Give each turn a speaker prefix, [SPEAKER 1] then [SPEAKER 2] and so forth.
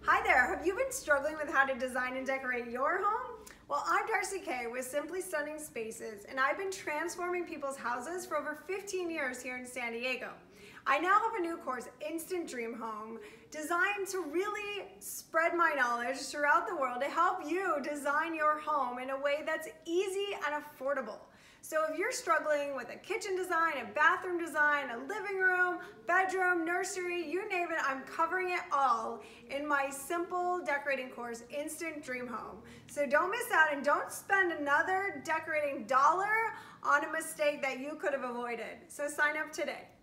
[SPEAKER 1] Hi there, have you been struggling with how to design and decorate your home? Well, I'm Darcy Kay with Simply Stunning Spaces, and I've been transforming people's houses for over 15 years here in San Diego. I now have a new course, Instant Dream Home, designed to really spread my knowledge throughout the world to help you design your home in a way that's easy and affordable. So if you're struggling with a kitchen design, a bathroom design, a living room, bedroom, nursery, you name it, I'm covering it all in my simple decorating course, Instant Dream Home. So don't miss out and don't spend another decorating dollar on a mistake that you could have avoided. So sign up today.